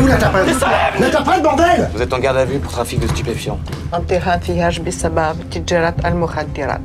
où l'interprète? L'interprète, bordel! Vous êtes en garde à vue pour trafic de stupéfiants. انتهى انفياج بسبب تجارة المخدرات.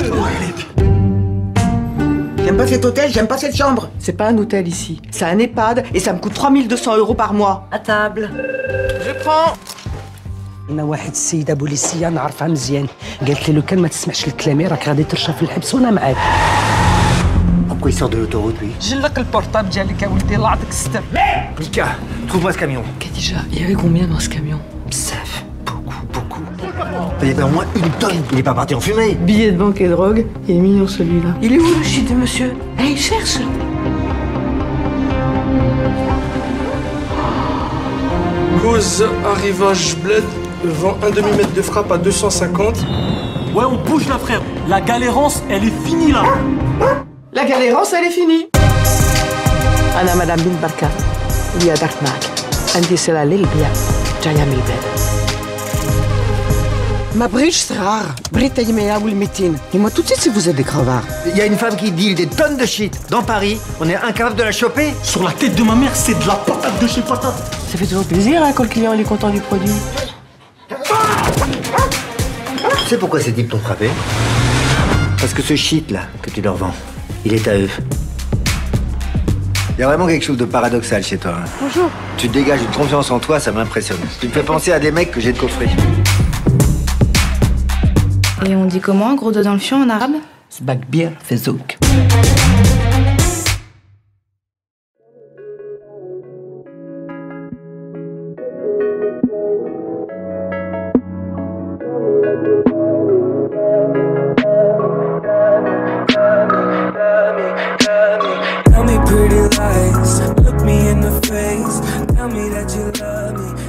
J'aime pas cet hôtel, j'aime pas cette chambre. C'est pas un hôtel ici, c'est un EHPAD et ça me coûte 3200 € par mois. À table. Je prends. أنا واحد السيدة بوليسية نعرفها مزيان، قالت لي لو كان ما تسمعش لكلامي راك غادي ترشى في الحبس وأنا معاك. Pourquoi il sort de l'autoroute, lui? جلق البورتاب ديالك يا ولدي الله يعطيك الستر. Mika, trouve-moi ce camion. Khadija, il y avait combien dans ce camion? Psaf, beaucoup. Il y avait au moins une tonne. Il est pas parti en fumée. Billets de banque et drogue, il est mignon celui-là. Il est où le shit de monsieur? Eh, il cherche. Cause arrivage bled, vend un demi-mètre de frappe à 250. Ouais, on bouge là, frère. La galérance, elle est finie là. La galérance, elle est finie. أنا مدام بنت بركة وليا درت معك. عندي سلة للبيع جاية من البلاد. ما بغيتش صغار، بغيت تيمية والميتين. Dis-moi tout de suite si vous êtes des crevards. Il y a une femme qui deal des tonnes de shit dans Paris. On est incapable de la choper. Sur la tête de ma mère, c'est de la patate de chez patate. Ça fait toujours plaisir hein, quand le client il est content du produit. Tu sais pourquoi ces types t'ont frappé? Parce que ce shit là que tu leur vends, il est à eux. Il y a vraiment quelque chose de paradoxal chez toi. Hein. Bonjour. Tu dégages une confiance en toi, ça m'impressionne. Tu me fais penser à des mecs que j'ai de coffrer. Et on dit comment, gros dos dans le fion en arabe? Sbakbir fezouk. Tell me pretty lies, look me in the face, tell me that you love me.